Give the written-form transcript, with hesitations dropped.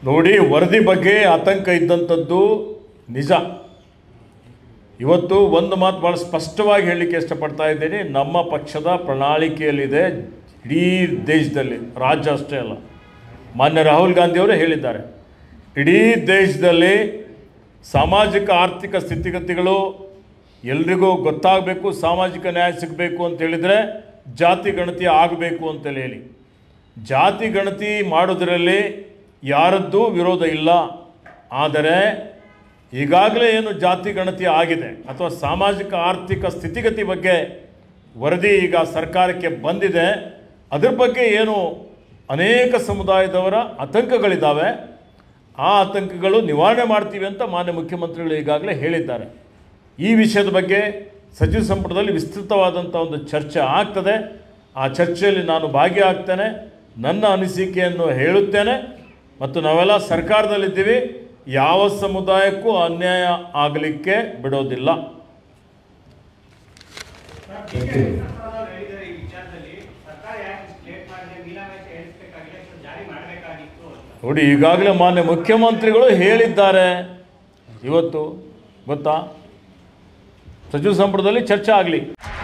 ನೋಡಿ, ವರದಿ ಬಗ್ಗೆ ಆತಂಕ ಇದ್ದಂಥದ್ದು ನಿಜ. ಇವತ್ತು ಒಂದು ಮಾತು ಭಾಳ ಸ್ಪಷ್ಟವಾಗಿ ಹೇಳಲಿಕ್ಕೆ ಇಷ್ಟಪಡ್ತಾ ಇದ್ದೀನಿ. ನಮ್ಮ ಪಕ್ಷದ ಪ್ರಣಾಳಿಕೆಯಲ್ಲಿದೆ, ಇಡೀ ದೇಶದಲ್ಲಿ, ರಾಜ್ಯ ಅಷ್ಟೇ ಅಲ್ಲ, ಮಾನ್ಯ ರಾಹುಲ್ ಗಾಂಧಿಯವರು ಹೇಳಿದ್ದಾರೆ, ಇಡೀ ದೇಶದಲ್ಲಿ ಸಾಮಾಜಿಕ ಆರ್ಥಿಕ ಸ್ಥಿತಿಗತಿಗಳು ಎಲ್ರಿಗೂ ಗೊತ್ತಾಗಬೇಕು, ಸಾಮಾಜಿಕ ನ್ಯಾಯ ಸಿಗಬೇಕು ಅಂತ ಹೇಳಿದರೆ ಜಾತಿ ಗಣತಿ ಆಗಬೇಕು ಅಂತೇಳಿ ಹೇಳಿ. ಜಾತಿ ಗಣತಿ ಮಾಡೋದರಲ್ಲಿ ಯಾರದ್ದೂ ವಿರೋಧ ಇಲ್ಲ. ಆದರೆ ಈಗಾಗಲೇ ಏನು ಜಾತಿ ಗಣತಿ ಆಗಿದೆ ಅಥವಾ ಸಾಮಾಜಿಕ ಆರ್ಥಿಕ ಸ್ಥಿತಿಗತಿ ಬಗ್ಗೆ ವರದಿ ಈಗ ಸರ್ಕಾರಕ್ಕೆ ಬಂದಿದೆ, ಅದ್ರ ಬಗ್ಗೆ ಏನು ಅನೇಕ ಸಮುದಾಯದವರ ಆತಂಕಗಳಿದ್ದಾವೆ. ಆ ಆತಂಕಗಳು ನಿವಾರಣೆ ಮಾಡ್ತೀವಿ ಅಂತ ಮಾನ್ಯ ಮುಖ್ಯಮಂತ್ರಿಗಳು ಈಗಾಗಲೇ ಹೇಳಿದ್ದಾರೆ. ಈ ವಿಷಯದ ಬಗ್ಗೆ ಸಚಿವ ಸಂಪುಟದಲ್ಲಿ ವಿಸ್ತೃತವಾದಂಥ ಒಂದು ಚರ್ಚೆ ಆಗ್ತದೆ. ಆ ಚರ್ಚೆಯಲ್ಲಿ ನಾನು ಭಾಗಿಯಾಗ್ತೇನೆ, ನನ್ನ ಅನಿಸಿಕೆಯನ್ನು ಹೇಳುತ್ತೇನೆ. ಮತ್ತು ನಾವೆಲ್ಲ ಸರ್ಕಾರದಲ್ಲಿದ್ದೀವಿ, ಯಾವ ಸಮುದಾಯಕ್ಕೂ ಅನ್ಯಾಯ ಆಗಲಿಕ್ಕೆ ಬಿಡೋದಿಲ್ಲ. ನೋಡಿ, ಈಗಾಗಲೇ ಮಾನ್ಯ ಮುಖ್ಯಮಂತ್ರಿಗಳು ಹೇಳಿದ್ದಾರೆ. ಇವತ್ತು ಗೊತ್ತಾ, ಸಚಿವ ಸಂಪುಟದಲ್ಲಿ ಚರ್ಚೆ ಆಗಲಿ.